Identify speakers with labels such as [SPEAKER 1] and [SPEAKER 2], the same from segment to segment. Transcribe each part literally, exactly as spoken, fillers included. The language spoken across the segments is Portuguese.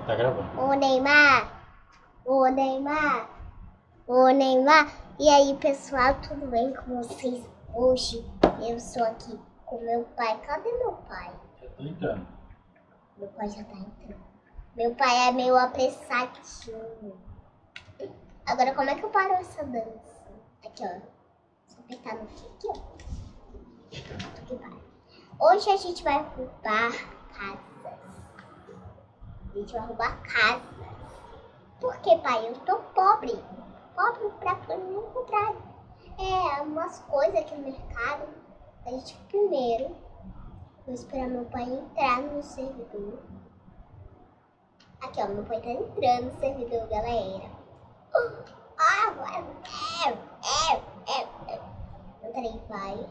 [SPEAKER 1] Tá gravando.
[SPEAKER 2] Ô Neymar, ô Neymar, ô Neymar. E aí pessoal, tudo bem com vocês? Hoje eu estou aqui com meu pai. Cadê meu pai?
[SPEAKER 1] Já tô entrando.
[SPEAKER 2] Meu pai já tá entrando. Meu pai é meio apressadinho. Agora como é que eu paro essa dança? Aqui ó, só apertar no fio aqui ó. Aqui para. Hoje a gente vai roubar casas. A gente vai roubar casas. Por que, pai? Eu tô pobre. Pobre pra não comprar é, umas coisas aqui no mercado. A gente primeiro vou esperar meu pai entrar no servidor. Aqui, ó, meu pai tá entrando no servidor, galera. Ah, agora é, é, é, é. Entrei, pai.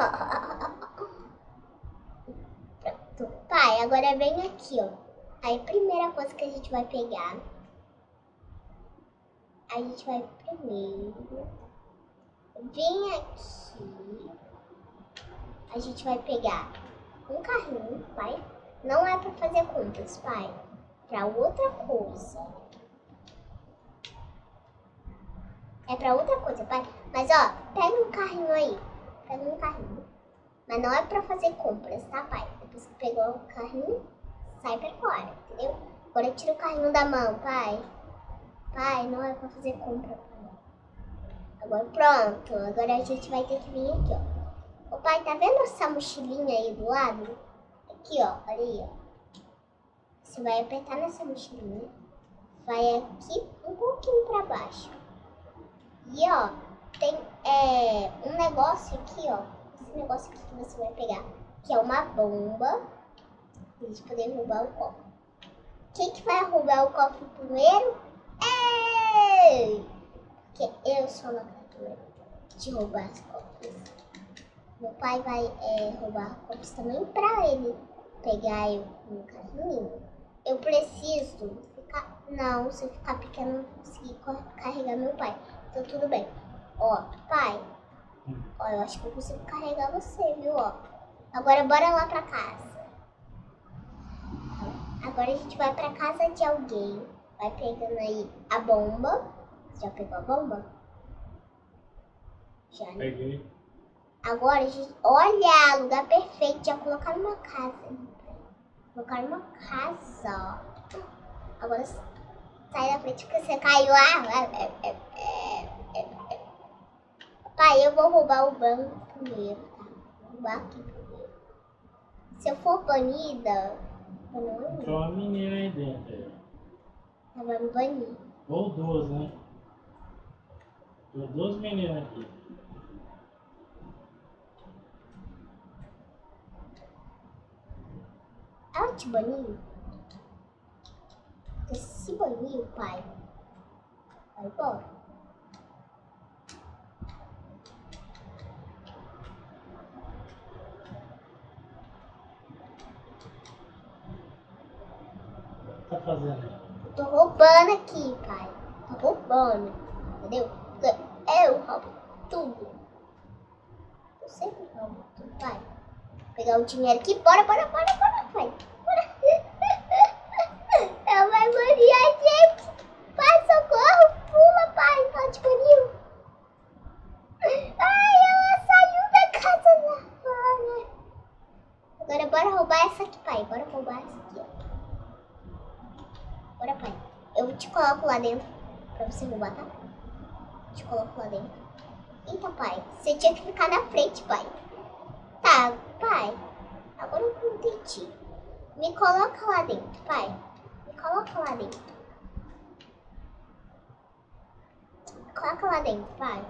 [SPEAKER 2] Pronto. Pai, agora vem aqui, ó. Aí a primeira coisa que a gente vai pegar, a gente vai primeiro vir aqui, a gente vai pegar um carrinho, pai. Não é pra fazer compras, pai. Pra outra coisa. É pra outra coisa, pai. Mas ó, pega um carrinho aí. Pega um carrinho. Mas não é pra fazer compras, tá, pai? Depois que pegou o carrinho, sai pra fora, entendeu? Agora tira o carrinho da mão, pai. Pai, não é pra fazer compra, pai. Agora pronto. Agora a gente vai ter que vir aqui, ó. Ô pai, tá vendo essa mochilinha aí do lado? Aqui, ó. Olha aí, ó. Você vai apertar nessa mochilinha. Vai aqui um pouquinho pra baixo. E, ó, tem é, um negócio aqui, ó. Esse negócio aqui que você vai pegar. Que é uma bomba. Pra gente poder roubar o cofre. Quem que vai roubar o cofre primeiro? Ei! Porque eu sou uma criatura de roubar os cofres. Meu pai vai é, roubar cofres também pra ele pegar eu no carrinho. Eu preciso ficar... Não, se eu ficar pequeno, eu não conseguir carregar meu pai. Então tudo bem. Ó, pai. Ó, eu acho que eu consigo carregar você, viu? Ó. Agora bora lá pra casa. Agora a gente vai pra casa de alguém. Vai pegando aí a bomba. Você já pegou a bomba? Já, né?
[SPEAKER 1] Peguei.
[SPEAKER 2] Agora, a gente... olha, lugar perfeito. Já colocar numa casa. Colocar numa casa, ó. Agora sai da frente que você caiu. Ah, pai, eu vou roubar o banco primeiro, tá? Vou roubar aqui primeiro. Se eu for banida, eu não...
[SPEAKER 1] Tem uma menina aí dentro. Aí.
[SPEAKER 2] Ela vai me banir.
[SPEAKER 1] Ou duas, né? Tem duas meninas aqui.
[SPEAKER 2] Ela te baniu? Porque se banir, pai, vai embora.
[SPEAKER 1] O que tá fazendo aí?
[SPEAKER 2] Eu tô roubando aqui, pai. Tô roubando, entendeu? Eu roubo tudo. Eu sempre roubo tudo, pai. Vou pegar o dinheiro aqui. Bora, bora, bora, bora, pai. Bora. Ela vai banir a gente. Pai, socorro. Pula, pai. Ela te baniu. Ai, ela saiu da casa lá fora. Agora bora roubar essa aqui, pai. Bora roubar essa aqui, ó. Bora, pai. Eu te coloco lá dentro pra você roubar, tá? Te coloco lá dentro. Eita, pai. Você tinha que ficar na frente, pai. Tá, pai. Agora eu não entendi. Me coloca lá dentro, pai. Me coloca lá dentro. Me coloca lá dentro, pai.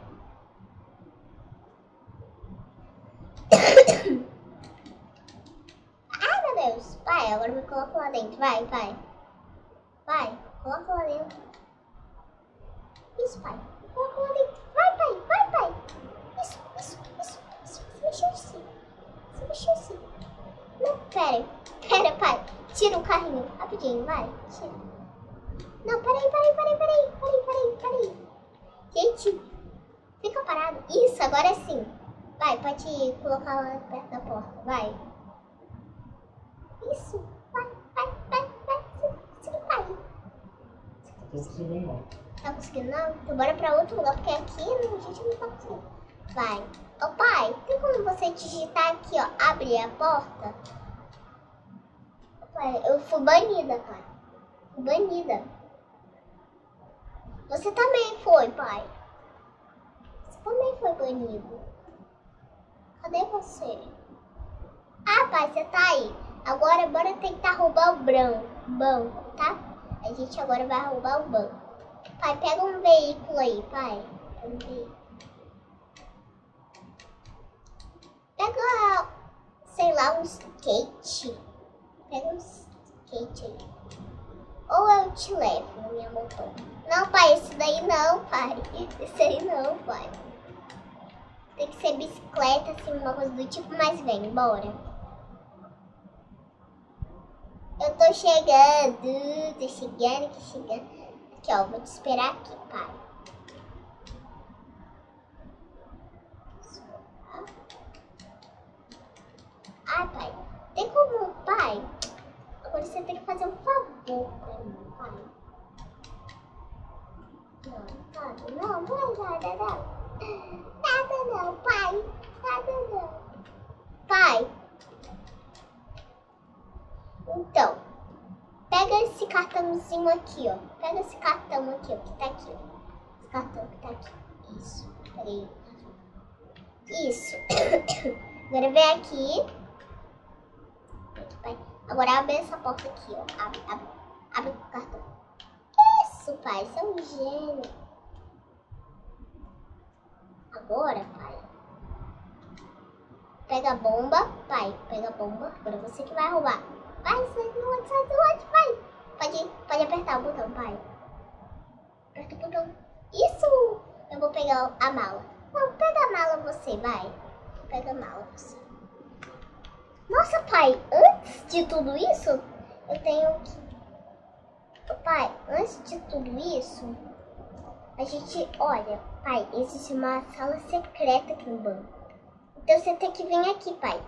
[SPEAKER 2] Ai, meu Deus. Pai, agora me coloca lá dentro. Vai, pai. Vai, coloca lá dentro. Isso, pai. Coloca lá dentro. Vai, pai. Vai, pai. Isso, isso, isso. Isso. Você mexeu sim. Você mexeu sim. Não, pera. Pera, pai. Tira o carrinho. Rapidinho, vai. Tira. Não, peraí, peraí, peraí, peraí. Peraí, peraí, peraí. Gente, fica parado. Isso, agora sim. Vai, pode colocar lá perto da porta. Vai. Isso. Vai, vai, vai, vai. Sim, sim, vai.
[SPEAKER 1] Tô conseguindo não.
[SPEAKER 2] Tá conseguindo não? Então bora pra outro lugar, porque aqui a gente não tá conseguindo. Vai. Ô pai, tem como você digitar aqui, ó, abrir a porta? Ô, pai, eu fui banida, pai. Fui banida. Você também foi, pai. Você também foi banido. Cadê você? Ah, pai, você tá aí. Agora bora tentar roubar o branco, banco, tá? A gente agora vai roubar o banco. Pai, pega um veículo aí, pai. Pega um veículo. Pega, sei lá, um skate. Pega um skate aí. Ou eu te levo na minha moto. Não, pai, esse daí não, pai. Esse aí não, pai. Tem que ser bicicleta, assim, uma coisa do tipo, mas vem, bora. Eu tô chegando, tô chegando, aqui chegando. Aqui, ó, vou te esperar aqui, pai. Ai, pai, tem como, pai? Agora você tem que fazer um favor pra mim, pai. Não, nada, não, não é nada, não. Nada não, pai. Nada não. Pai. Então, pega esse cartãozinho aqui, ó. Pega esse cartão aqui, ó, que tá aqui, ó. Esse cartão que tá aqui. Isso. Peraí. Isso. Agora vem aqui. Pai. Agora abre essa porta aqui, ó. Abre, abre. Abre o cartão. Isso, pai. Você é um gênio. Agora, pai. Pega a bomba. Pai, pega a bomba. Agora você que vai roubar. Vai, sai do outro, sai do outro, pai. Pode, pode apertar o botão, pai. Aperta o botão. Isso! Eu vou pegar a mala. Não, pega a mala você, vai. Pega a mala você. Nossa, pai, antes de tudo isso, eu tenho que... Pai, antes de tudo isso, a gente... Olha, pai, existe uma sala secreta aqui no banco. Então você tem que vir aqui, pai.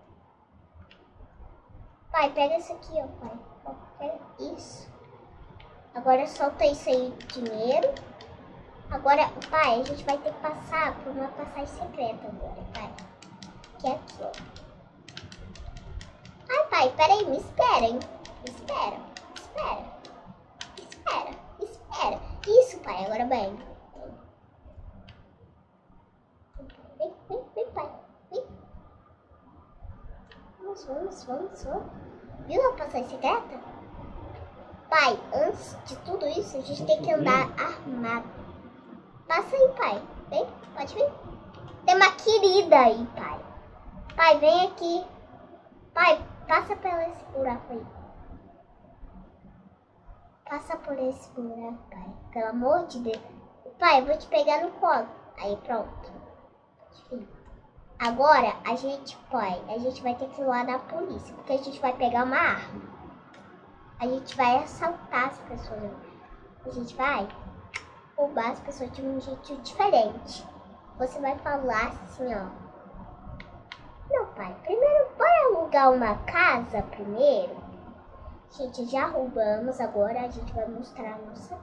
[SPEAKER 2] Pai, pega isso aqui, ó, pai. Ó, pega isso. Agora solta isso aí, dinheiro. Agora, pai, a gente vai ter que passar por uma passagem secreta agora, pai. Que é aqui, ó. Ai, pai, peraí, me espera, hein. Me espera, espera. Espera, espera. Isso, pai, agora vem. Vem, vem, vem, pai. Vem. Vamos, vamos, vamos, vamos. Viu a passagem secreta? Pai, antes de tudo isso, a gente tem que andar armado. Passa aí, pai. Vem, pode vir. Tem uma querida aí, pai. Pai, vem aqui. Pai, passa por esse buraco aí. Passa por esse buraco, pai. Pelo amor de Deus. Pai, eu vou te pegar no colo. Aí, pronto. Agora, a gente, pai, a gente vai ter que ir lá na polícia. Porque a gente vai pegar uma arma. A gente vai assaltar as pessoas. A gente vai roubar as pessoas de um jeito diferente. Você vai falar assim, ó. Não, pai, primeiro bora alugar uma casa primeiro. Gente, já roubamos, agora a gente vai mostrar a nossa...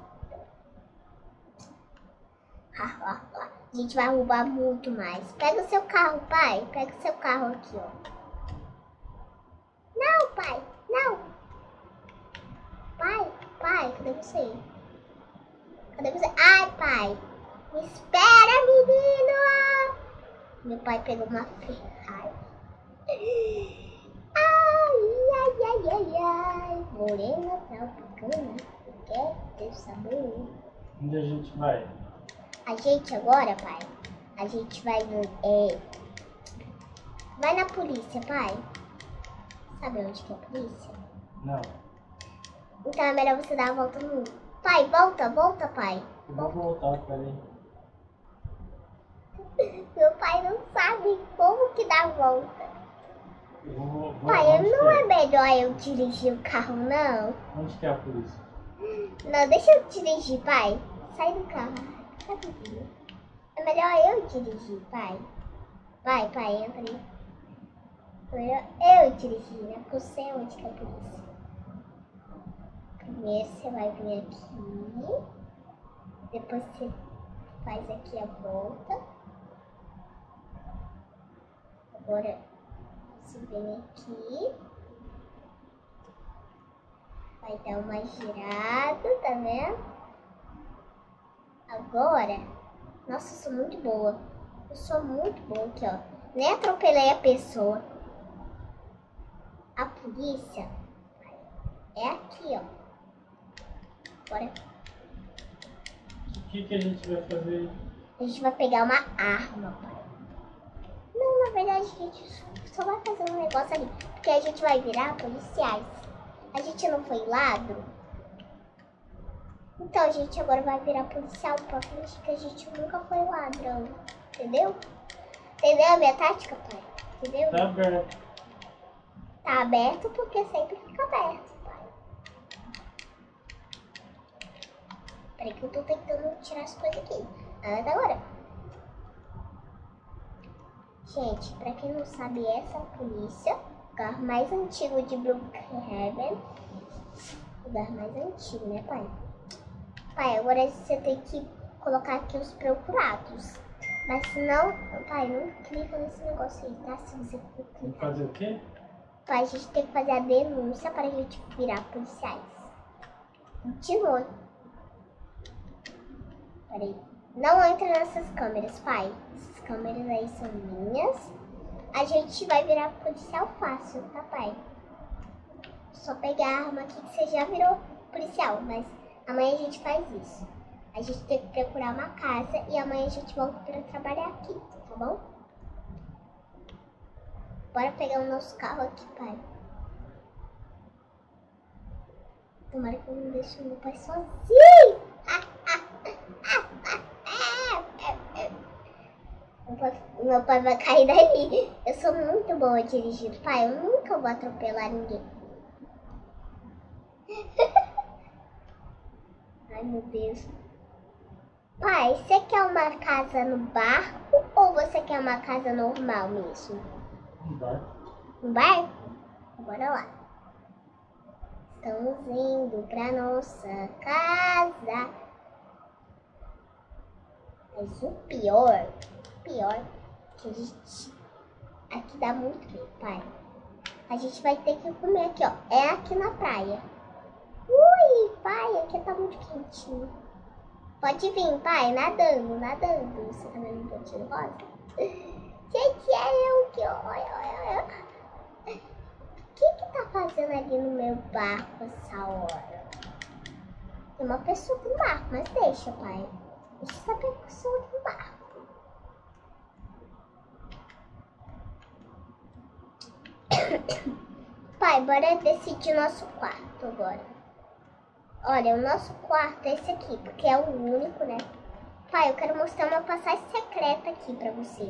[SPEAKER 2] A gente vai roubar muito mais. Pega o seu carro, pai. Pega o seu carro aqui, ó. Não, pai, não. Pai, pai, cadê você? Cadê você? Ai, pai. Me espera, menino. Meu pai pegou uma Ferrari. Ai, ai, ai, ai, ai. Morena tá picando. Quer ter sabor?
[SPEAKER 1] Onde a gente vai?
[SPEAKER 2] A gente agora, pai, a gente vai... É, vai na polícia, pai. Sabe onde que é a polícia?
[SPEAKER 1] Não.
[SPEAKER 2] Então é melhor você dar a volta no mundo. Pai, volta, volta, pai.
[SPEAKER 1] Eu vou voltar, peraí.
[SPEAKER 2] Meu pai não sabe como que dá a volta.
[SPEAKER 1] Eu vou, vou,
[SPEAKER 2] Pai,
[SPEAKER 1] onde
[SPEAKER 2] não
[SPEAKER 1] que
[SPEAKER 2] é melhor eu dirigir o carro, não?
[SPEAKER 1] Onde que é a polícia?
[SPEAKER 2] Não, deixa eu dirigir, pai. Sai do carro. Rapidinho. É melhor eu dirigir, pai. Vai, pai, entra aí. É melhor eu dirigir, né? Porque eu sei onde que é a polícia. Primeiro você vai vir aqui. Depois você faz aqui a volta. Agora você vem aqui. Vai dar uma girada, tá vendo? Agora, nossa, eu sou muito boa. Eu sou muito boa aqui, ó. Nem atropelei a pessoa. A polícia é aqui, ó. Bora.
[SPEAKER 1] O que, que a gente vai fazer?
[SPEAKER 2] A gente vai pegar uma arma, pai. Não, na verdade, a gente só vai fazer um negócio ali. Porque a gente vai virar policiais. A gente não foi ladro. Então a gente agora vai virar policial pra fingir que a gente nunca foi ladrão. Entendeu? Entendeu a minha tática, pai? Entendeu?
[SPEAKER 1] Tá aberto.
[SPEAKER 2] Tá aberto porque sempre fica aberto, pai. Peraí que eu tô tentando tirar as coisas aqui. Nada agora. Gente, pra quem não sabe, essa é a polícia. O carro mais antigo de Brookhaven. O lugar mais antigo, né, pai? Pai, agora você tem que colocar aqui os procurados. Mas se não, pai, não clica nesse negócio aí, tá? Se você
[SPEAKER 1] Vamos
[SPEAKER 2] clicar.
[SPEAKER 1] fazer o quê?
[SPEAKER 2] Pai, a gente tem que fazer a denúncia para a gente virar policiais. De novo. Peraí. Não entra nessas câmeras, pai. Essas câmeras aí são minhas. A gente vai virar policial fácil, tá, pai? Só pegar a arma aqui que você já virou policial, mas amanhã a gente faz isso. A gente tem que procurar uma casa e amanhã a gente volta para trabalhar aqui, tá bom? Bora pegar o nosso carro aqui, pai. Tomara que eu não deixe o meu pai sozinho. Meu pai, meu pai vai cair daí. Eu sou muito boa dirigindo, pai. Eu nunca vou atropelar ninguém. Ai, meu Deus. Pai, você quer uma casa no barco ou você quer uma casa normal mesmo?
[SPEAKER 1] Um barco.
[SPEAKER 2] Um barco? Bora lá. Estamos indo pra nossa casa. Mas o pior, pior, que a gente... Aqui dá muito frio, pai. A gente vai ter que comer aqui, ó. É aqui na praia. Ui, pai, aqui tá muito quentinho. Pode vir, pai, nadando, nadando. Você tá vendo um pontinho rosa? Gente, é eu que... Olha, olha, olha. O que que tá fazendo ali no meu barco essa hora? Tem uma pessoa no barco, mas deixa, pai. Deixa essa pessoa no barco. Pai, bora decidir nosso quarto agora. Olha, o nosso quarto é esse aqui, porque é o único, né? Pai, eu quero mostrar uma passagem secreta aqui pra você.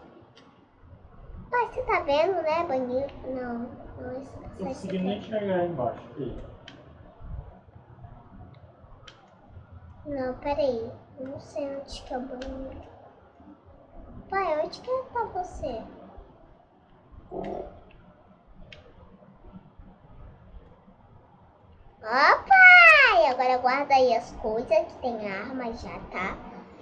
[SPEAKER 2] Pai, você tá vendo, né, banheiro? Não, não é essa
[SPEAKER 1] Não
[SPEAKER 2] passagem
[SPEAKER 1] consegui nem
[SPEAKER 2] secreta.
[SPEAKER 1] enxergar aí embaixo, filho.
[SPEAKER 2] Não, peraí. Eu não sei onde que é o banheiro. Pai, onde que tá você? Ó, pai! Agora guarda aí as coisas, que tem arma já, tá?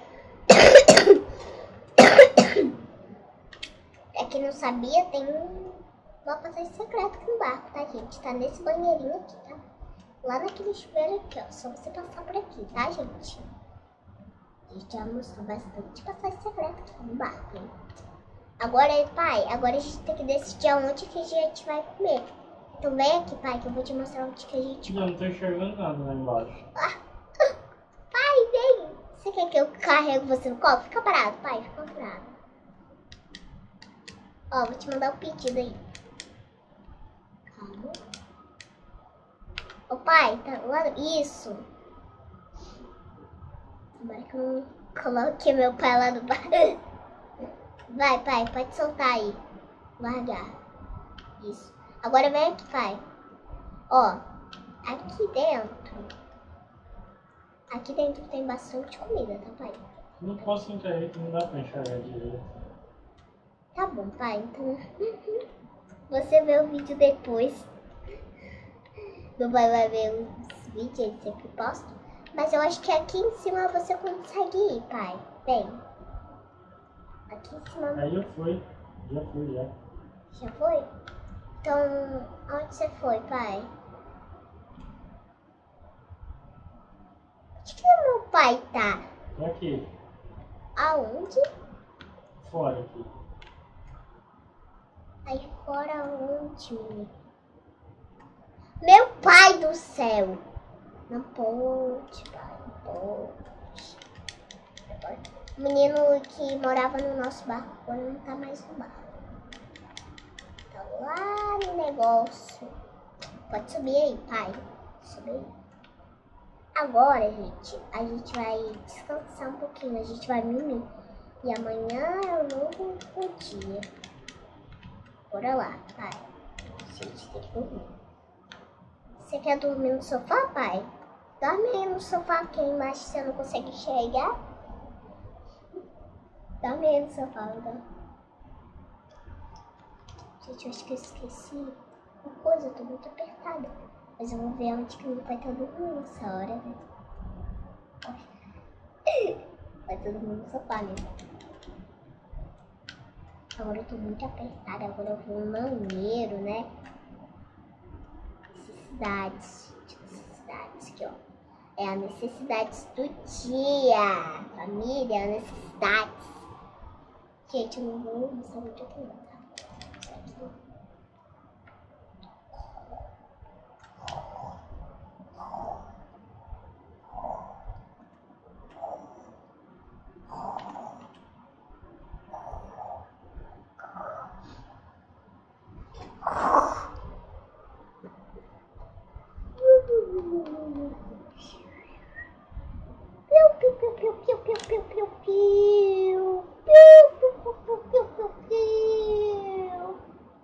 [SPEAKER 2] Pra quem não sabia, tem uma passagem secreta aqui no barco, tá, gente? Tá nesse banheirinho aqui, tá? Lá naquele chuveiro aqui, ó. Só você passar por aqui, tá, gente? A gente já mostrou bastante passagem secreta aqui no barco, hein? Agora, pai, agora a gente tem que decidir aonde que a gente vai comer. Então vem aqui, pai, que eu vou te mostrar onde que a gente
[SPEAKER 1] Não, não tô enxergando nada lá embaixo.
[SPEAKER 2] Ah, pai, vem! Você quer que eu carrego você no colo? Fica parado, pai, fica parado. Ó, vou te mandar o um pedido aí. Calma. Ô, pai, tá lá. Isso. Tomara que eu não coloque meu pai lá no bar. Vai, pai, pode soltar aí. Largar. Isso. Agora vem aqui, pai. Ó, aqui dentro. Aqui dentro tem bastante comida, tá, pai?
[SPEAKER 1] Não posso entrar aí, que não dá pra enxergar direito.
[SPEAKER 2] Tá bom, pai. Então, você vê o vídeo depois. Meu pai vai ver os vídeos, ele sempre posta. Mas eu acho que aqui em cima você consegue ir, pai. Vem. Aqui em cima...
[SPEAKER 1] Aí eu fui. Já fui, já.
[SPEAKER 2] Já foi? Então, onde você foi, pai? Onde que meu pai tá?
[SPEAKER 1] Aqui.
[SPEAKER 2] Aonde?
[SPEAKER 1] Fora aqui.
[SPEAKER 2] Aí fora onde, menino? Meu pai do céu! Não pode, pai, não pode. O menino que morava no nosso barco agora não tá mais no barco. Tá lá no negócio. Pode subir aí, pai. Subir aí. Agora, gente, a gente vai descansar um pouquinho. A gente vai mimir. E amanhã é um novo dia. Bora lá, pai. A gente tem que dormir. Você quer dormir no sofá, pai? Dorme aí no sofá, porque embaixo você não consegue enxergar. Dorme aí no sofá, então. Gente, eu acho que eu esqueci uma coisa, eu tô muito apertada. Mas eu vou ver onde que meu pai tá dormindo nessa hora, né? Vai todo mundo no sofá, né? Agora eu tô muito apertada, agora eu vou no banheiro, né? Necessidades, necessidades aqui, ó. É a necessidades do dia. Família, necessidades. Gente, eu não vou mostrar muito aqui, não, tá? Isso aqui. Piu, piu, piu, piu, piu, piu, piu, piu, piu. Piu, piu, piu, piu, piu, piu, piu.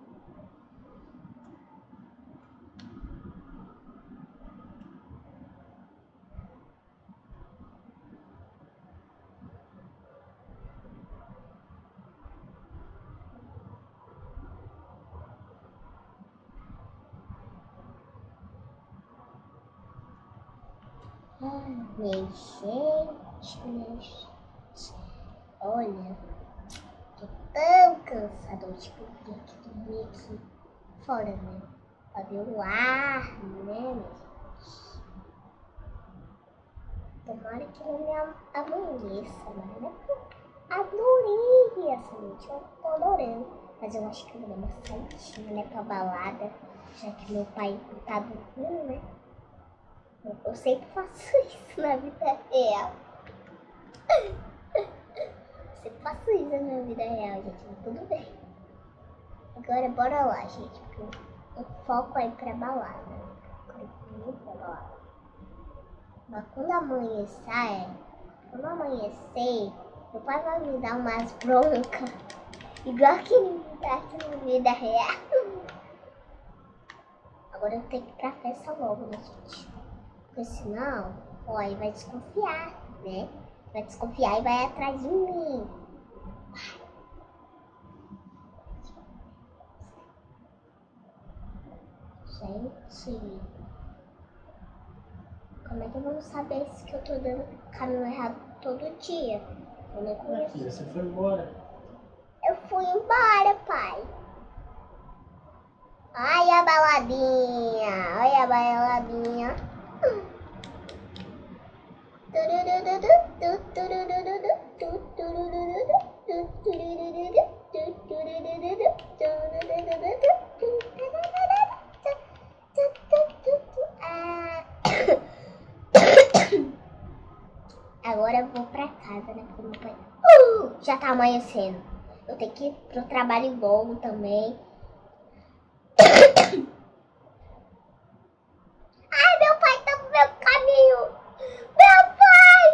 [SPEAKER 2] Ai, minha gente, minha gente. Olha, tô tão cansada hoje que eu vim aqui dormir aqui fora, né? Pra ver o ar, né, minha gente? Tomara que não me amanheça, mas né? Eu adorei essa noite, eu tô adorando. Mas eu acho que eu vou dar uma saidinha, né, pra balada, já que meu pai tá dormindo, né? Eu sempre faço isso na vida real. Eu sempre faço isso na minha vida real, gente, mas tudo bem. Agora bora lá, gente, porque o foco é ir pra balada. Eu quero ir muito pra balada. Mas quando amanhecer, quando amanhecer, meu pai vai me dar umas broncas, igual que ele me dá aqui na vida real. Agora eu tenho que ir pra festa logo, né, gente? Porque senão, ó, ele vai desconfiar, né? Vai desconfiar e vai atrás de mim. Gente, como é que vamos saber se que eu tô dando caminho errado todo dia? Eu não conheço.
[SPEAKER 1] Aqui, você foi embora.
[SPEAKER 2] Eu fui embora, pai. Olha a baladinha, olha a baladinha. Agora eu vou pra casa, né? Porque meu pai uh, já tá amanhecendo. Eu tenho que ir pro trabalho logo também. Ai, meu pai tá no meu caminho. Meu pai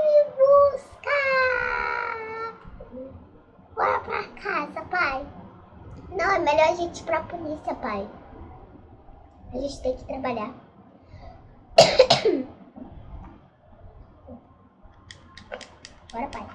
[SPEAKER 2] me busca. Bora pra casa, pai. Não, é melhor a gente ir pra polícia, pai. A gente tem que trabalhar. Bora, pai.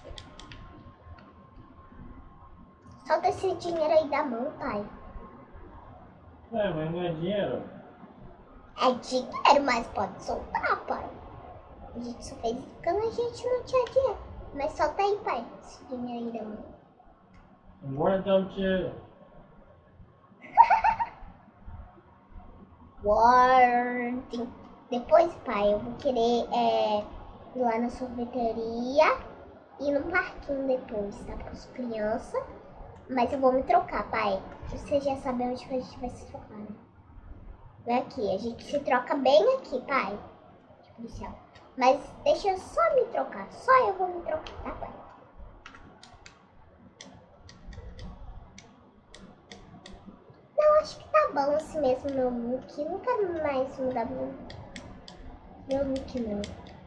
[SPEAKER 2] Solta esse dinheiro aí da mão, pai.
[SPEAKER 1] Ué, mas não é dinheiro.
[SPEAKER 2] É dinheiro, mas pode soltar, pai. A gente só fez isso porque a gente não tinha dinheiro. Mas solta aí, pai, esse dinheiro aí da mão.
[SPEAKER 1] Guarda o dinheiro.
[SPEAKER 2] Guarde. Depois, pai, eu vou querer é, ir lá na sorveteria e no parquinho depois, tá? Com as crianças. Mas eu vou me trocar, pai. Você já sabe onde que a gente vai se trocar, né? Vem aqui, a gente se troca bem aqui, pai. De policial. Mas deixa eu só me trocar. Só eu vou me trocar, tá, pai? Não, acho que tá bom assim mesmo meu look. Não quero mais mudar meu, meu look, não.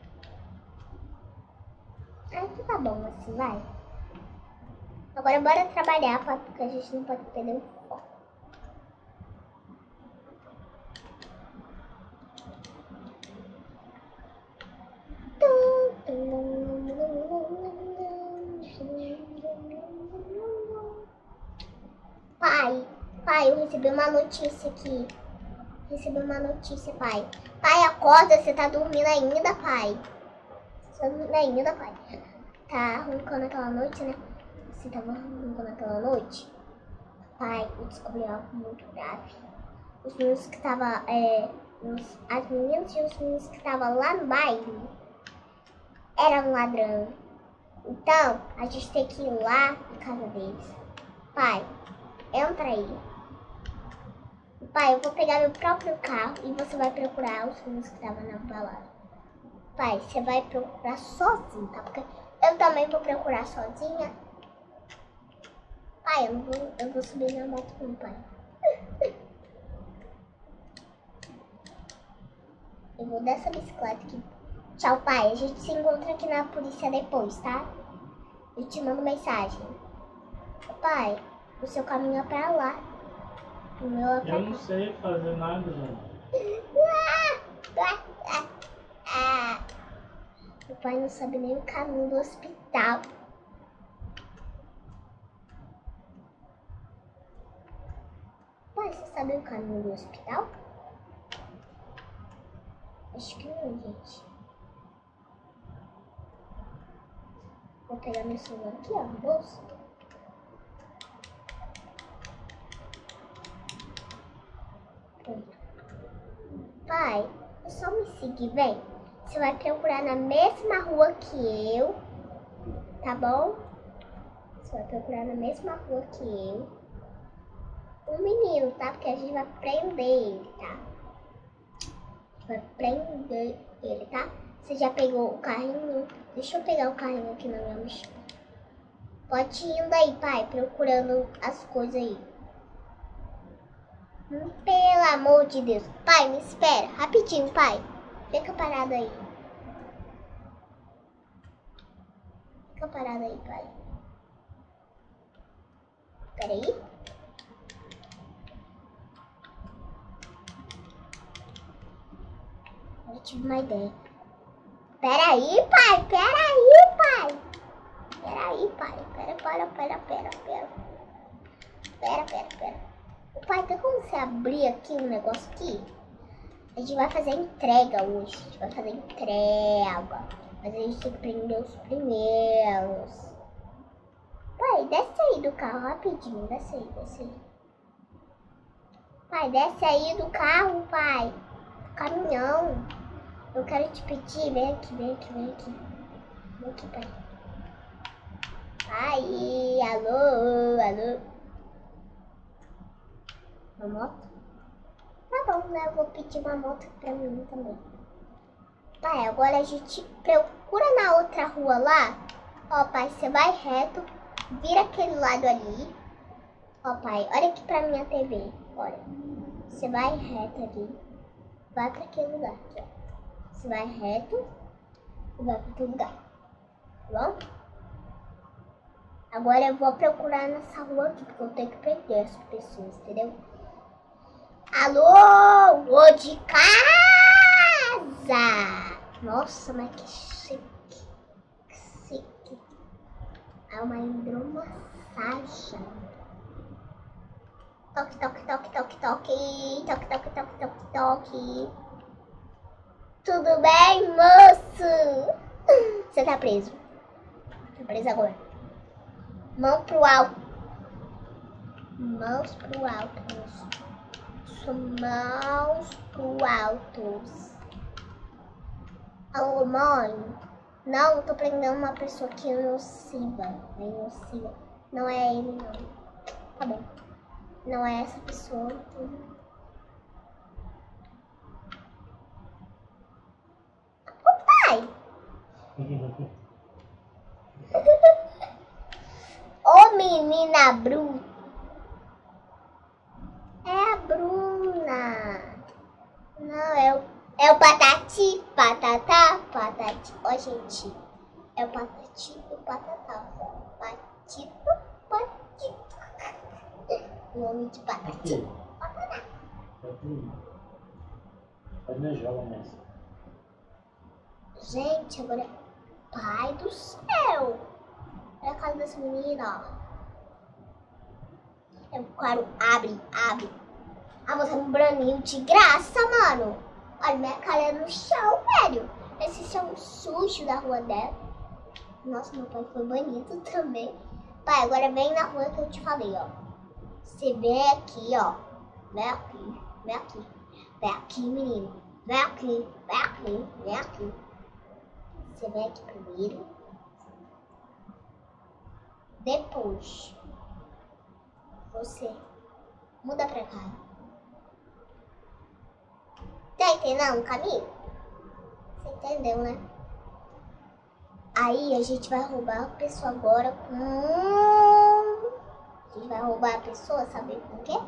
[SPEAKER 2] Acho que tá bom assim, vai. Agora bora trabalhar, pai, porque a gente não pode perder o foco. Pai, pai, eu recebi uma notícia aqui. Recebi uma notícia, pai. Pai, acorda, você tá dormindo ainda, pai. Você tá dormindo ainda, pai. Tá roncando aquela noite, né? Você tava roncando aquela noite? Pai, eu descobri algo muito grave. Os meninos que estavam, é, os, as meninas e os meninos que estavam lá no baile eram ladrão. Então, a gente tem que ir lá na casa deles. Pai, entra aí. Pai, eu vou pegar meu próprio carro e você vai procurar os meninos que estavam na balada. Pai, você vai procurar sozinho, tá? Porque eu também vou procurar sozinha. Pai, eu não vou, eu vou subir na moto com o pai. Eu vou dessa bicicleta aqui. Tchau, pai. A gente se encontra aqui na polícia depois, tá? Eu te mando mensagem. Pai, o seu caminho é pra lá. O meu é pra
[SPEAKER 1] Eu não sei fazer nada, gente.
[SPEAKER 2] Ah, o pai não sabe nem o caminho do hospital. Pai, você sabe o caminho do hospital? Acho que não, gente. Vou pegar meu celular aqui, ó, no bolso. Pronto. Pai, é só me seguir, vem. Você vai procurar na mesma rua que eu, tá bom? Você vai procurar na mesma rua que eu. O menino, tá? Porque a gente vai prender ele, tá? A gente vai prender ele, tá? Você já pegou o carrinho? Deixa eu pegar o carrinho aqui na minha mochila. Pode ir indo aí, pai, procurando as coisas aí. Pelo amor de Deus. Pai, me espera. Rapidinho, pai. Fica parado aí. Fica parado aí, pai. Espera aí. Eu tive uma ideia. Pera aí, pai. Pera aí, pai. Pera aí, pai. Pera, pera, pera, pera, pera. Pera, pera, pera. Pai, tem como você abrir aqui um negócio aqui? A gente vai fazer entrega hoje. A gente vai fazer entrega. Mas a gente tem que prender os primeiros. Pai, desce aí do carro rapidinho. Desce aí, desce aí. Pai, desce aí do carro, pai. Do caminhão. Eu quero te pedir. Vem aqui, vem aqui, vem aqui. Vem aqui, pai. Pai, alô, alô. Uma moto? Tá bom, né? Eu vou pedir uma moto pra mim também. Pai, agora a gente procura na outra rua lá. Ó, pai, você vai reto, vira aquele lado ali. Ó, pai, olha aqui pra minha T V. Olha. Você vai reto ali. Vai pra aquele lugar aqui, ó. Você vai reto e vai pra aquele lugar. Tá bom? Agora eu vou procurar nessa rua aqui, porque eu tenho que prender as pessoas, entendeu? Alô, ô de casa! Nossa, mas que chique, que chique. É uma hidromassagem. Toque, toque, toque, toque, toque. Toque, toque, toque, toque, toque. Tudo bem, moço? Você tá preso. Tá preso agora. Mão pro alto. Mãos pro alto, moço. Mãos pro alto. Alô, mãe. Não, tô prendendo uma pessoa que é nociva. É nociva. Não é ele, não. Tá bom. Não é essa pessoa. Ô, pai! Ô, menina Bruna! É a Bruna! Não, é o, é o Patati, Patatá, Patati. Ó, gente, é o Patati e o Patatá. Patito, Patito. Nome de Patati. Patatá.
[SPEAKER 1] Mas não joga mais.
[SPEAKER 2] Gente, agora, pai do céu. Olha a casa dessa menina, ó. É o quadro, abre, abre. Ah, você é um braninho de graça, mano. Olha, minha cara é no chão, velho. Esse chão sujo da rua dela. Nossa, meu pai foi banido também. Pai, agora vem na rua que eu te falei, ó. Você vem aqui, ó. Vem aqui, vem aqui. Vem aqui, menino. Vem aqui, vem aqui, vem aqui. Você vem aqui primeiro. Depois, você muda pra cá. Tá entendendo o caminho? Você entendeu, né? Aí a gente vai roubar a pessoa agora com... A gente vai roubar a pessoa, sabe com o quê?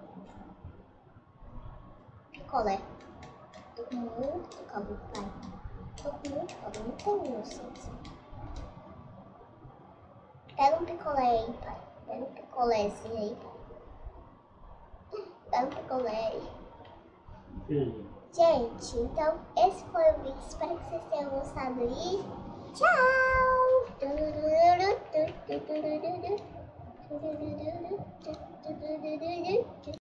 [SPEAKER 2] Picolé. Tô com muito calor, pai. Tô com muito calor, não tenho inocência. Pega um picolé aí, pai. Pega um picolézinho aí, pai. Pega um picolé aí.
[SPEAKER 1] Filho. Gente,
[SPEAKER 2] então esse foi o vídeo. Espero que vocês tenham gostado e tchau!